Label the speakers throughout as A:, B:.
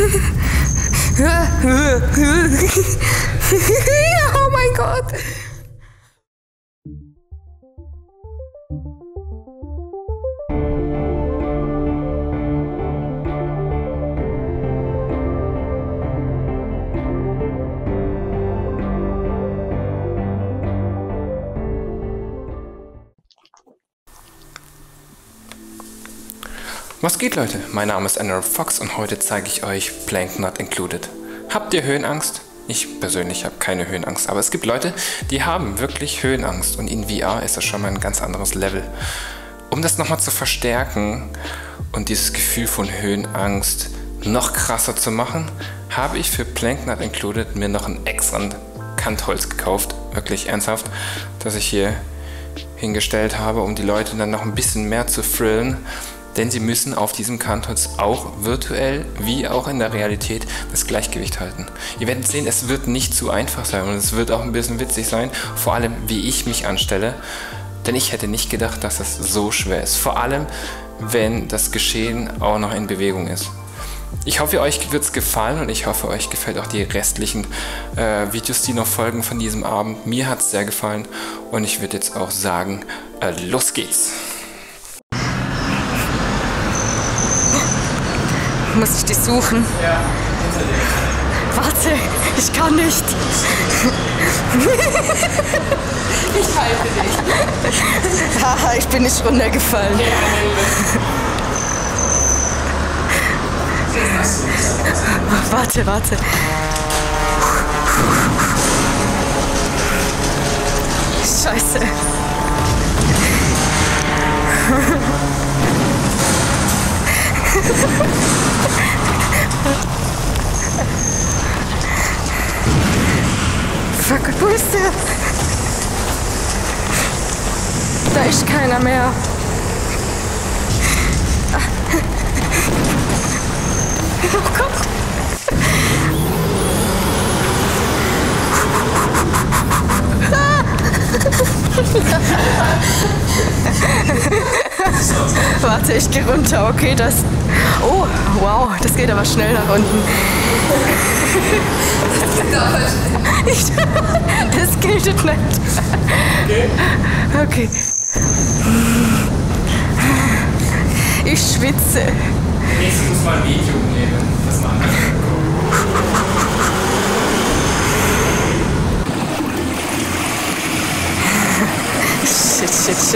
A: Oh mein Gott.
B: Was geht, Leute? Mein Name ist Andrew Fox und heute zeige ich euch Plank Not Included. Habt ihr Höhenangst? Ich persönlich habe keine Höhenangst, aber es gibt Leute, die haben wirklich Höhenangst und in VR ist das schon mal ein ganz anderes Level. Um das nochmal zu verstärken und dieses Gefühl von Höhenangst noch krasser zu machen, habe ich für Plank Not Included mir noch ein extra Kantholz gekauft, wirklich ernsthaft, das ich hier hingestellt habe, um die Leute dann noch ein bisschen mehr zu thrillen. Denn sie müssen auf diesem Kantholz auch virtuell wie auch in der Realität das Gleichgewicht halten. Ihr werdet sehen, es wird nicht zu einfach sein und es wird auch ein bisschen witzig sein, vor allem wie ich mich anstelle. Denn ich hätte nicht gedacht, dass das so schwer ist. Vor allem, wenn das Geschehen auch noch in Bewegung ist. Ich hoffe, euch wird es gefallen und ich hoffe, euch gefällt auch die restlichen Videos, die noch folgen von diesem Abend. Mir hat es sehr gefallen und ich würde jetzt auch sagen, los geht's!
A: Muss ich dich suchen?
B: Ja, hinter dir.
A: Warte, ich kann nicht.
C: Ich halte dich.
A: Haha, ich bin nicht runtergefallen. Warte. Scheiße. Fuck, wo ist der? Da ist keiner mehr. Oh Gott. Warte, ich gehe runter, okay, das... Oh, wow, das geht aber schnell nach unten. Das geht nicht. Okay. Ich schwitze.
B: Jetzt muss mal ein Video nehmen, das man
A: Shit.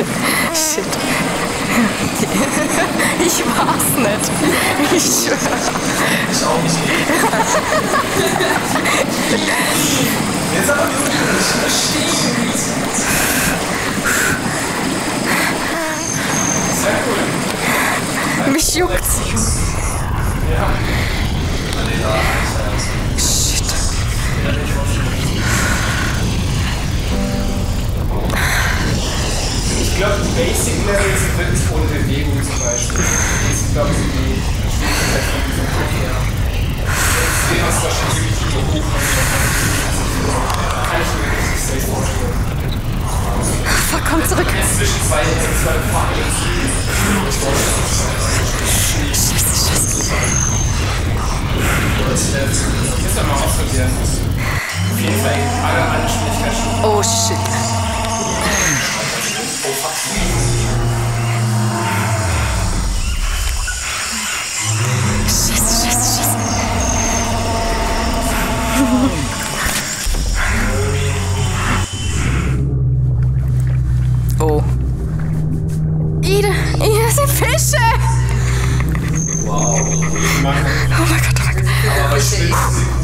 A: Ich war's nicht. Ich schwör.
B: Ich auch nicht. Jetzt aber stehen. Sehr cool.
A: Mich juckt's.
B: Ja.
A: Shit.
B: Ich glaube, die Basic Levels sind wirklich ohne Bewegung zum Beispiel. Das ist, glaube ich, die Schwierigkeit von diesem Kopf her. Jetzt sehen wir es wahrscheinlich wirklich über hoch. Kann ich mir richtig safe vorstellen.
A: Fuck, komm zurück.
B: Zwischen zwei Pfaden.
A: Scheiße.
B: Jetzt mal ausprobieren. Auf jeden Fall alle Schwierigkeiten.
A: Oh shit. Scheiße. Oh. Hier sind Fische!
B: Wow.
A: Oh mein Gott.
B: Aber ich will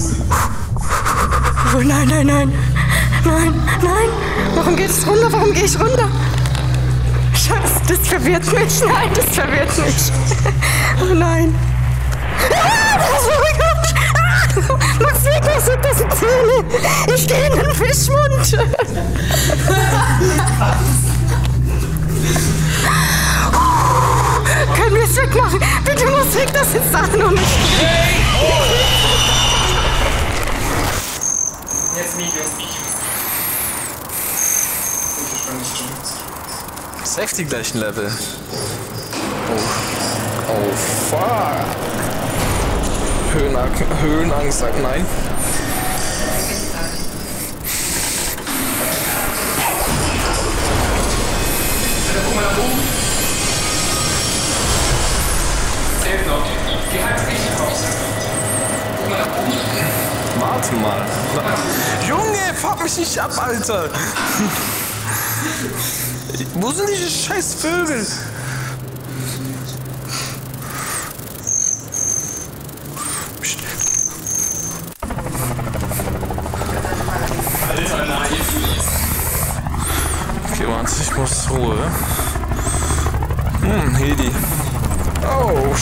A: Oh nein. Warum geht es runter? Warum gehe ich runter? Scheiße, das verwirrt mich. Nein, das verwirrt mich. Oh nein. Oh mein Gott. Max weg, was sind das für Zähne? Ich gehe in den Fischmund. Können wir es wegmachen? Bitte muss weg, das ist Sachen um mich.
B: jetzt Videos.
D: Ist echt die gleichen Level. Oh fuck. Höhenangst sagt nein.
B: Guck mal nach oben. Zählt noch. Geh halt richtig raus. Guck mal nach oben.
D: Warte mal. Junge, fuck mich nicht ab, Alter. Wo sind diese scheiß Vögel? Psst.
B: Alter, nein.
D: Okay, warte, ich muss Ruhe. Hedi. Oh,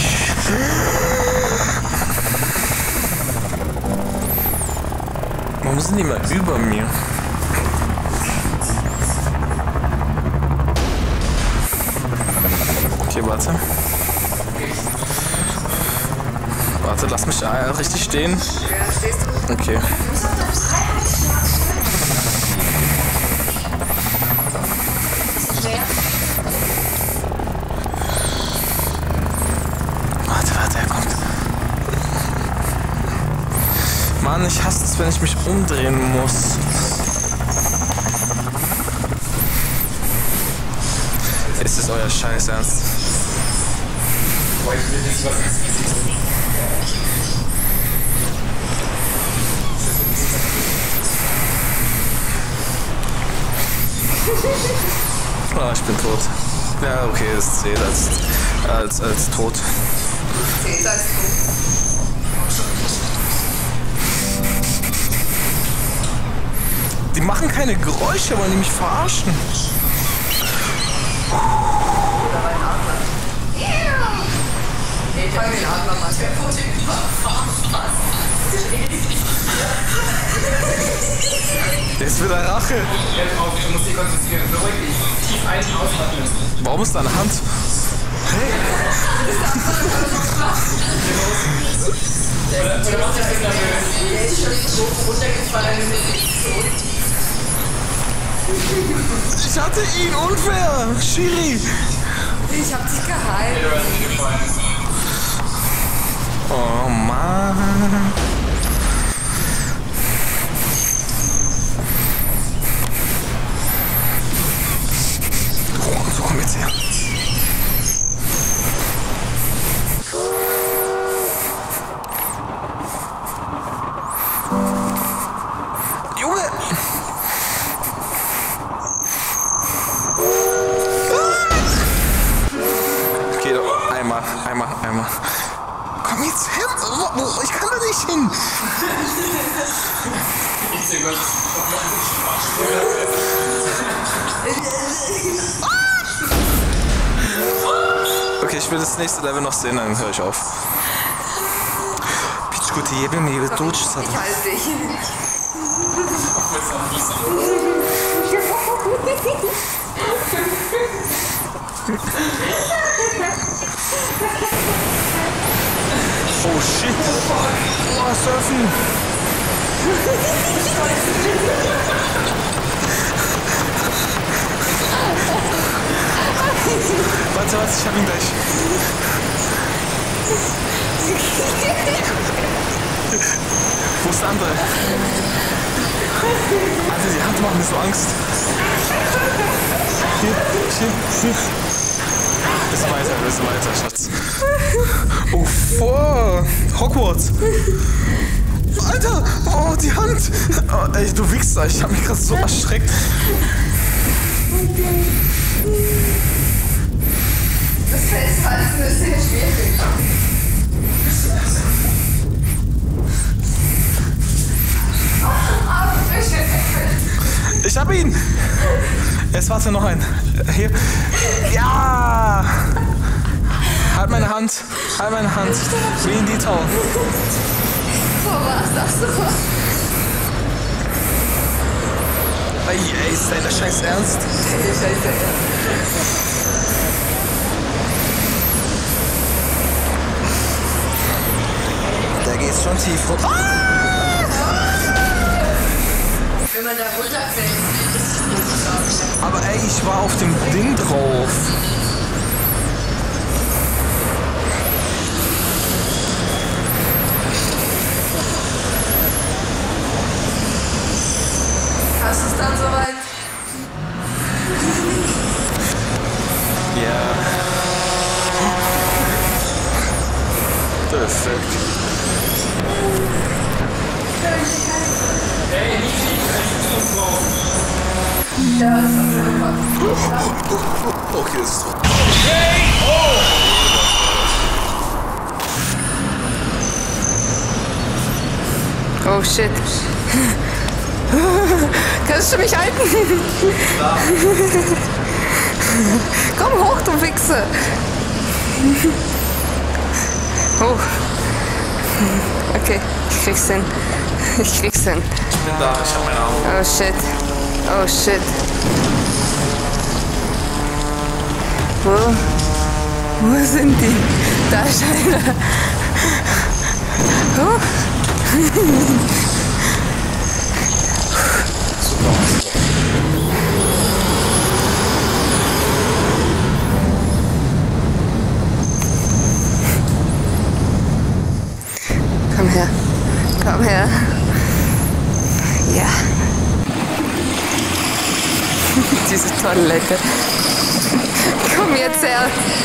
D: warum sind die mal über mir? Okay, warte. Warte, lass mich richtig stehen.
C: Ja, stehst du?
D: Okay. Warte, er kommt. Mann, ich hasse es, wenn ich mich umdrehen muss. Ist es euer Scheiß Ernst?
B: Boah, ich will nicht was ins Gesicht.
D: Ah, ich bin tot. Ja, okay, es zählt als tot.
C: Zählt als du.
D: Die machen keine Geräusche, wollen die mich verarschen?
C: Da war ein Adler. Nee, fang den Adler mal. Der wurde
D: Jetzt wird er Rache.
B: Jetzt auf, du musst dich konzentrieren. Beruhig dich. Tief ein- und ausatmen.
D: Warum ist deine Hand? Hey.
B: Oder mach dich nicht nervös.
C: Der ist schon so runtergefallen.
D: Ich hatte ihn, unfair. Schiri.
C: Ich hab dich geheilt.
B: Du hast nicht gefallen.
D: Oh Mann. So, komm jetzt her. Junge! Okay, doch. Einmal. Komm jetzt her! Ich kann da nicht hin!
B: Ich sehe Gott.
D: Okay, ich will das nächste Level noch sehen, dann höre ich auf. Pichkuti, jebe mi, jebe Deutsch,
C: Ich halte dich.
D: Oh shit! Oh, surfen! Warte, ich hab ihn gleich. Wo ist der andere? Alter, die Hand macht mir so Angst. Hier. Bisschen weiter, Schatz. Oh, vor Hogwarts. Alter, oh, die Hand. Oh, ey, du Wichser, ich hab mich gerade so erschreckt.
C: Das Festhalten ist sehr schwierig.
D: Ich hab ihn! Jetzt warte noch ein. Hier. Ja! Halt meine Hand. Wie in die Tau.
C: Wo war's das so?
D: Ey, ist dein Scheiß ernst?
C: Scheiße.
D: Da geht's schon tief runter.
C: Wenn man da runterfällt.
D: Aber ey, ich war auf dem Ding drauf. Perfekt. Okay, das ist tot.
A: Oh shit. Kannst du mich halten? Komm hoch, du Wichse. Oh. Okay, ich krieg's hin. Ich krieg's hin.
D: Ich bin da, ich hab meine Augen.
A: Oh shit. Oh shit. Wo sind die? Da ist einer. Oh. Komm her. Komm her. Ja. Diese Toilette. Komm jetzt her.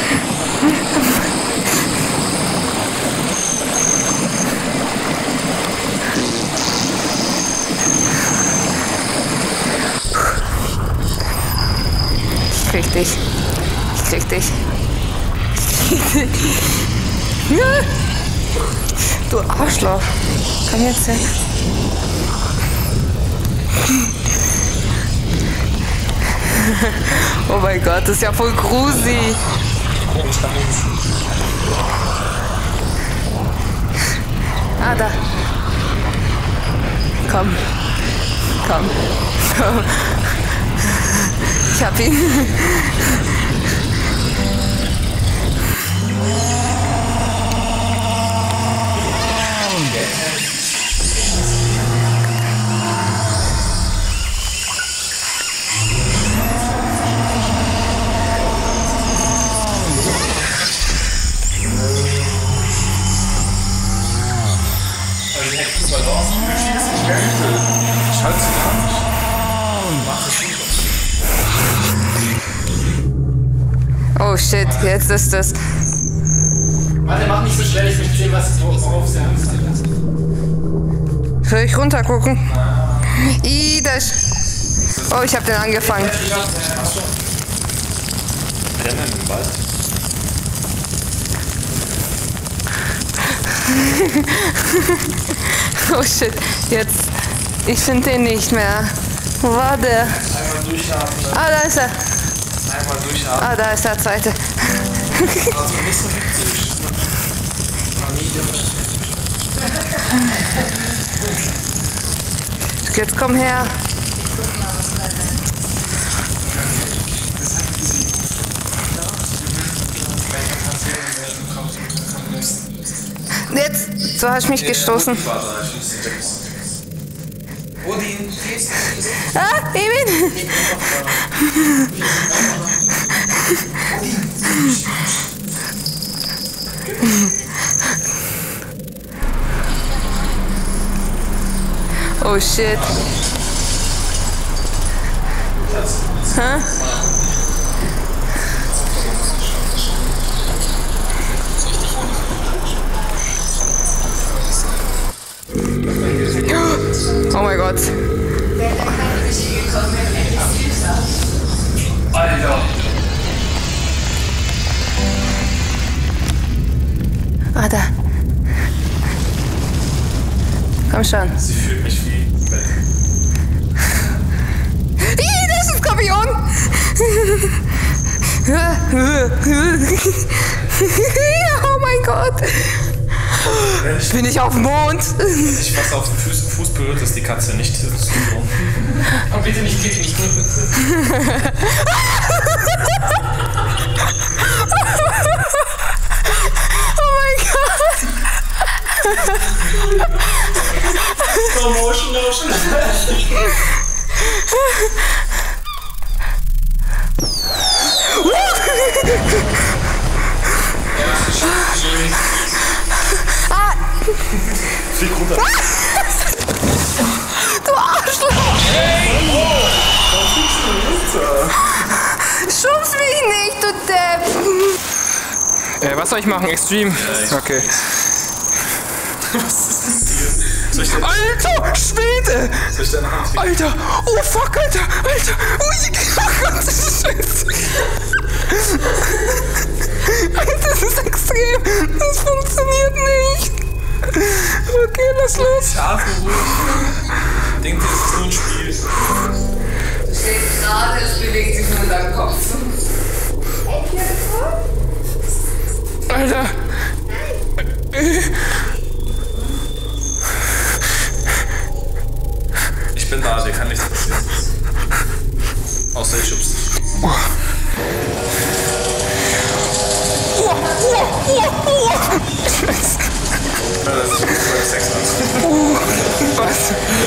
A: Ich krieg dich. Ich krieg dich. Ich krieg dich. Du Arschloch. Komm jetzt her. Oh mein Gott, das ist ja voll gruselig. Ah, da. Komm. Komm. Komm. Ich hab ihn.
D: Schalt's an. Mach es nicht.
A: Oh shit, jetzt ist das.
B: Warte, mach nicht so schnell, ich möchte sehen, worauf sie Angst hat.
A: Soll ich runtergucken? Das. Oh, ich hab den angefangen.
D: Rennen im Wald.
A: Oh shit, jetzt. Ich finde den nicht mehr. Wo war der?
D: Einmal durchatmen.
A: Ah, da ist er.
D: Einmal durchatmen.
A: Ah, da ist der zweite.
D: Also nicht so hektisch.
A: Jetzt komm her. Jetzt, so hast du mich gestoßen.
D: Odin,
A: Ah, Evin! Oh shit. Hä? Oh mein Gott.
D: Alter.
A: Ah, da. Komm schon.
D: Sie fühlt mich wie Bett.
A: Das ist ein Skorpion! Oh mein Gott! Bin ich auf dem Mond?
D: Ich was auf den Fuß berührt, ist die Katze nicht zu tun.
B: Aber bitte nicht kicken, ich drücke.
A: Oh mein Gott!
D: Slow motion. Flieg runter.
A: Du Arschloch!
D: Warum fliegst du runter?
A: Schubst mich nicht, du Depp!
B: Was soll ich machen? Extreme? Okay.
D: Was ist mit dir? Soll ich deine,
A: Alter, Schwede!
D: soll ich deine Hand kriegen?
A: Alter, oh fuck, Alter! Oh Gott, das ist scheiße! Alter, das ist extrem! Das funktioniert nicht! Okay, lass los!
D: Atme ruhig. Denk dir, das ist nur ein Spiel.
C: Du stehst gerade, es bewegt sich nur dein Kopf.
A: Alter!
D: Ich bin da, dir kann nichts passieren. Außer ich schubst dich.
A: Scheiße!
D: Ja, das ist bei Sex an.
A: Was?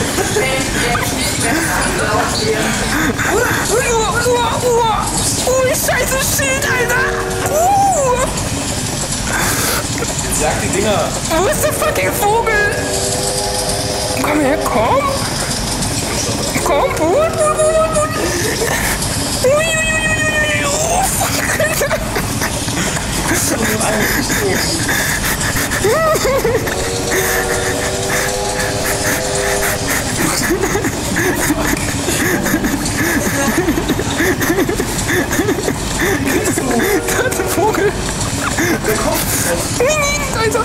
A: Scheiße, Schild, Alter!
D: Jetzt jag die Dinger.
A: Wo ist der fucking Vogel? Komm her, komm! Komm, Bruder! Oh, fuck, Alter! Da ist ein Vogel! Der kommt! Alter!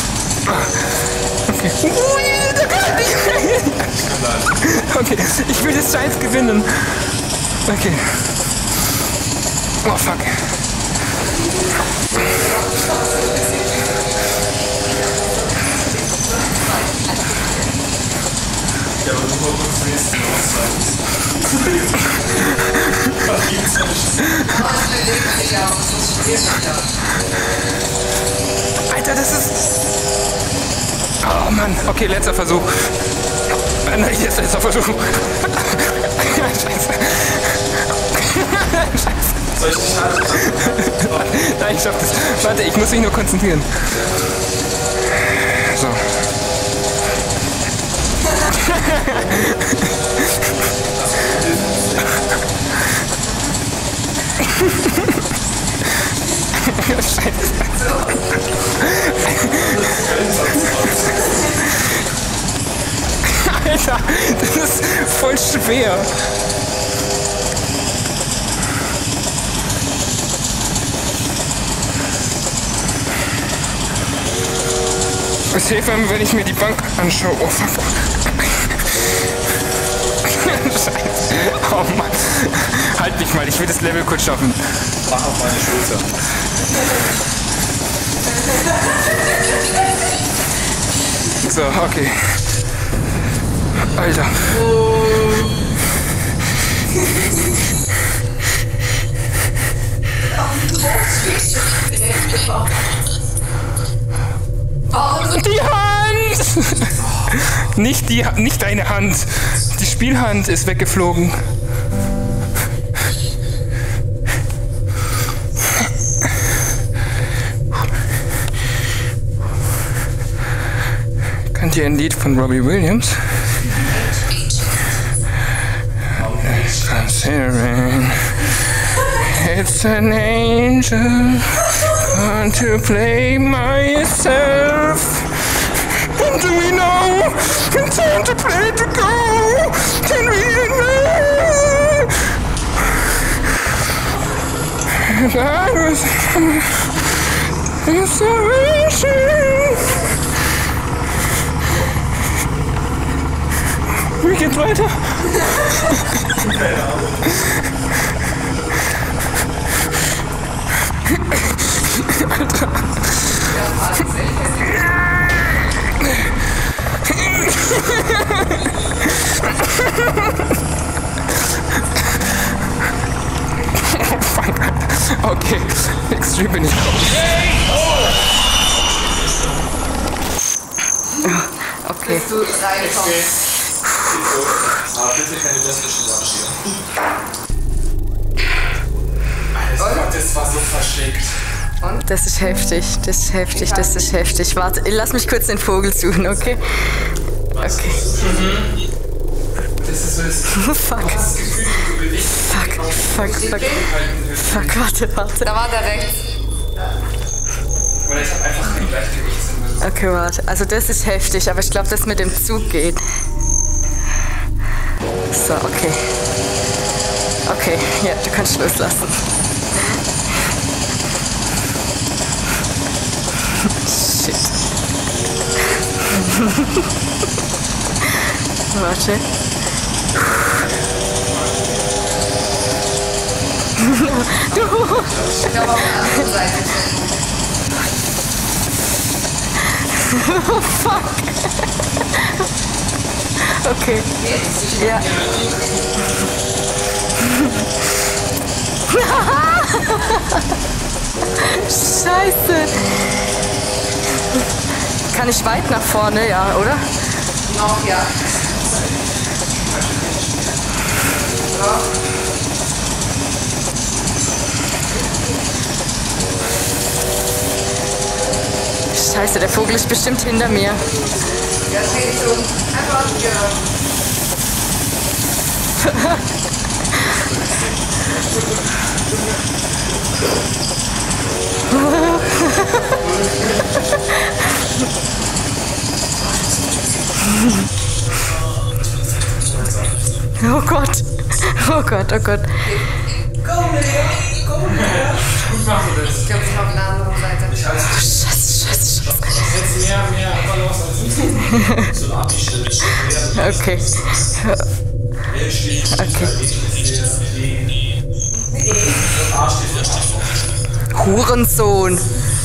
A: Okay. Ui, der kann nicht! Okay, ich will das Scheiß gewinnen. Okay. Oh fuck.
D: Ja, aber nur mal kurz nächsten
A: Alter, das ist... Oh Mann, okay, letzter Versuch. Nein, jetzt letzter Versuch. Scheiße.
D: Soll ich dich halten?
A: Nein, ich schaff das. Warte, ich muss mich nur konzentrieren. So. Scheiße. Alter, das ist voll schwer. Es hilft mir, wenn ich mir die Bank anschaue. Oh fuck. Scheiße. Oh Mann. Halt mich mal, ich will das Level kurz schaffen.
D: Mach auf meine Schulter.
A: So, okay. Alter. Die Hand! Nicht deine Hand. Die Spielhand ist weggeflogen. Kennt ihr ein Lied von Robbie Williams? Considering it's an angel come to play myself. And do we know it's time to play to go? Can we know? And I was inspiration. Wie geht's weiter? Alter. Oh, fuck, Alter. Okay, extrem bin ich raus. Okay.
C: Bist du reinkommst.
D: Aber bitte keine lesbischen Worte stehen. Das war so verschickt.
A: Und? Das ist heftig, das ist heftig, das ist heftig. Warte, lass mich kurz den Vogel suchen, okay? Okay.
D: Das ist so das
A: Fuck.
D: Gefühl, du bewegst
A: Fuck, warte.
C: Da war der rechts.
D: Oder ich hab einfach kein Gleichgewichtssinn.
A: Okay, warte. Also das ist heftig, aber ich glaube, das mit dem Zug geht. So, okay. Okay, ja, du kannst loslassen. Shit. Warte. Du.
C: Ich glaube auf der anderen Seite.
A: Oh, fuck. Okay. Ja. Scheiße. Kann ich weit nach vorne, ja, oder?
C: Noch, ja.
A: Scheiße, der Vogel ist bestimmt hinter mir.
C: Ja, dreh dich um. Einfach hier.
A: Oh Gott. Oh Gott, oh Gott.
C: Ich glaube, ich auf der anderen Seite.
A: Scheiße. Okay. Hurensohn.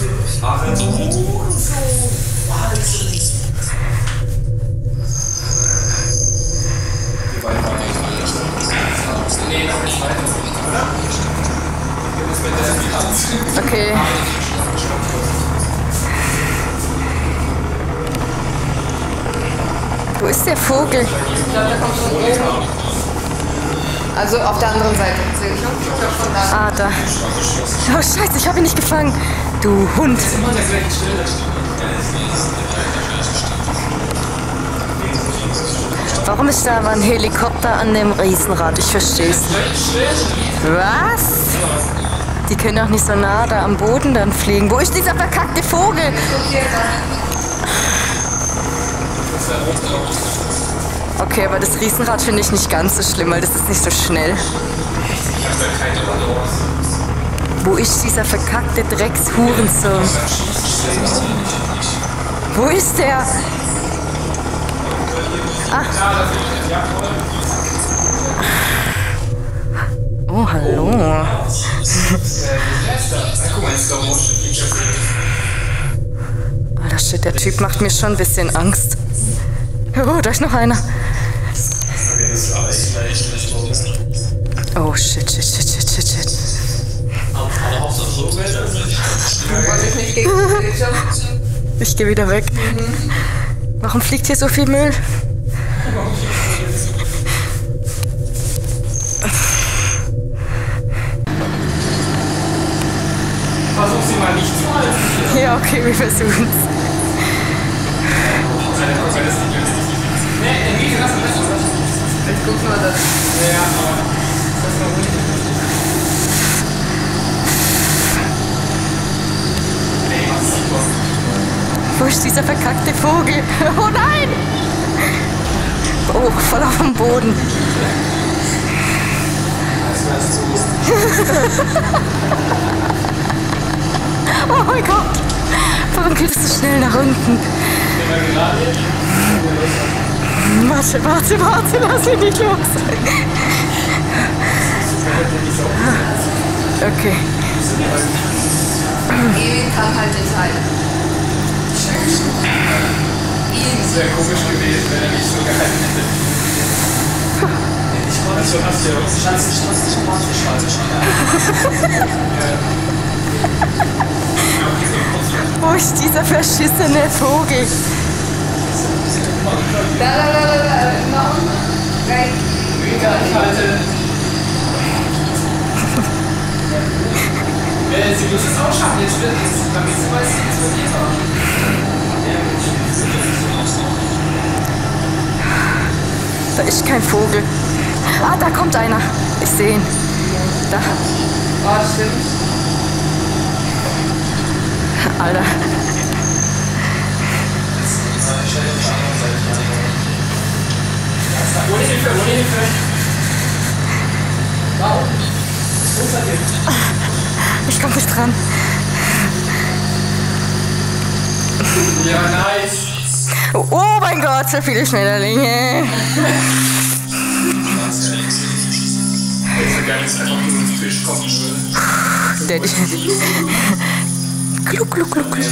A: Okay. Wo ist der Vogel?
C: Ich glaube, der kommt von oben. Also auf der anderen Seite. Ich glaube von da.
A: Ah, da. Oh, Scheiße, ich habe ihn nicht gefangen. Du Hund. Warum ist da aber ein Helikopter an dem Riesenrad? Ich verstehe es nicht. Was? Die können doch nicht so nah da am Boden dann fliegen. Wo ist dieser verkackte Vogel? Okay, aber das Riesenrad finde ich nicht ganz so schlimm, weil das ist nicht so schnell. Wo ist dieser verkackte Dreckshurensohn? Wo ist der? Ah. Oh, hallo. Alter Shit, der Typ macht mir schon ein bisschen Angst. Oh, da ist noch einer. Oh, shit. Ich gehe wieder weg. Warum fliegt hier so viel Müll?
B: Versuch sie mal nicht zu halten.
A: Ja, okay, wir versuchen es.
C: Jetzt gucken wir das.
B: Ja, aber das war ruhig. Ey, was ist super.
A: Wo ist dieser verkackte Vogel? Oh nein! Oh, voll auf dem Boden. Oh mein Gott! Warum geht es so schnell nach unten? Warte, lass mich nicht los. Okay.
C: Ewig kann halt nicht halten.
B: Das wäre komisch gewesen, wenn er nicht so gehalten hätte. Also hast du ja auch
A: Wo ist dieser verschissene Vogel?
C: Da, nach unten. Rein.
B: ich halte. Sie muss es auch schaffen, jetzt wird es, damit sie weiß, es wird jetzt auch.
A: Da ist kein Vogel. Ah, da kommt einer. Ich sehe ihn. Da.
C: Oh, stimmt.
A: Alter.
B: Ohne Hilfe, ohne Hilfe. Warum? Unter dir.
A: Ich komm nicht dran.
B: Ja, nice.
A: Oh mein Gott, so viele Schmetterlinge.
B: Wenn gar nicht einfach nur ein Fisch kommen würde.
A: Gluck, gluck, gluck, gluck.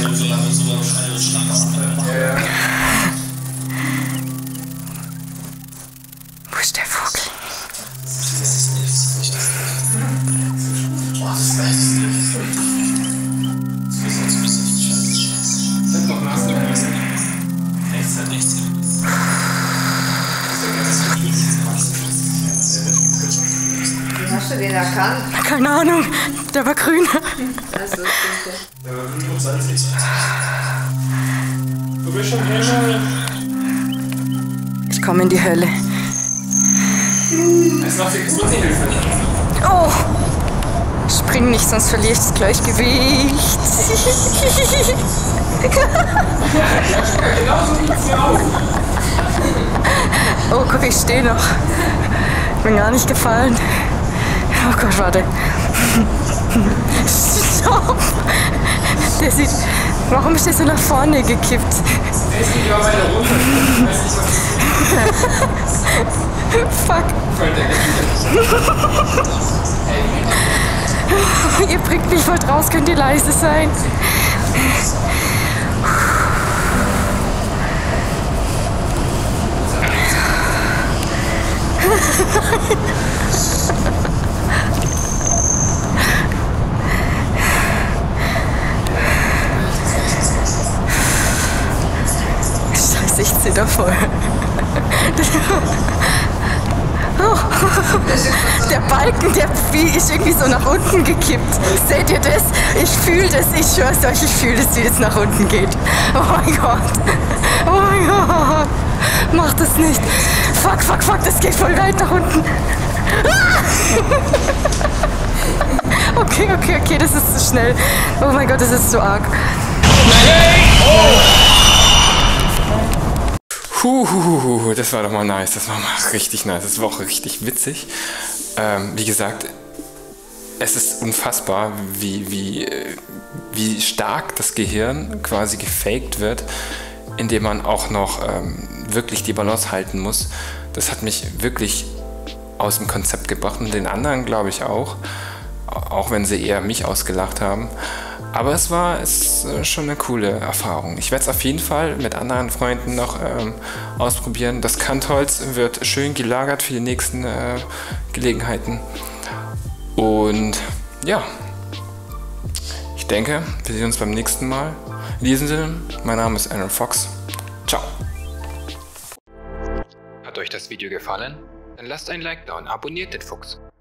A: Wo ist der Vogel?
C: Wie hast du den erkannt?
A: Keine Ahnung, der war grün.
C: Das ist lustig.
B: Du bist schon Himmel.
A: Ich komme in die Hölle.
B: Es macht dir gute Hilfe.
A: Oh! Spring nicht, sonst verliere ich das Gleichgewicht.
B: Genauso sieht's hier aus.
A: Oh, guck, ich stehe noch. Bin gar nicht gefallen. Oh Gott, warte. Stopp! Der sieht... Warum ist der so nach vorne gekippt?
B: Der ist nicht über meine runter. Ich weiß nicht, was
A: Fuck. Ihr bringt mich voll raus, könnt ihr leise sein? Scheiße, ich zitter voll. Oh, der Balken, der ist irgendwie so nach unten gekippt. Seht ihr das? Ich fühle das, ich schwör's euch, ich fühle das, wie es nach unten geht. Oh mein Gott. Oh mein Gott. Mach das nicht. Fuck, fuck, fuck, das geht voll weit nach unten. Okay, okay, okay, das ist zu schnell. Oh mein Gott, das ist zu arg.
B: Das war doch mal nice, das war mal richtig nice, das war auch richtig witzig. Wie gesagt, es ist unfassbar, wie stark das Gehirn quasi gefaked wird, indem man auch noch wirklich die Balance halten muss. Das hat mich wirklich aus dem Konzept gebracht und den anderen glaube ich auch wenn sie eher mich ausgelacht haben. Aber es ist schon eine coole Erfahrung. Ich werde es auf jeden Fall mit anderen Freunden noch ausprobieren. Das Kantholz wird schön gelagert für die nächsten Gelegenheiten. Und ja, ich denke, wir sehen uns beim nächsten Mal. In diesem Sinne, mein Name ist Aaron Fox. Ciao. Hat euch das Video gefallen? Dann lasst ein Like da und abonniert den Fuchs.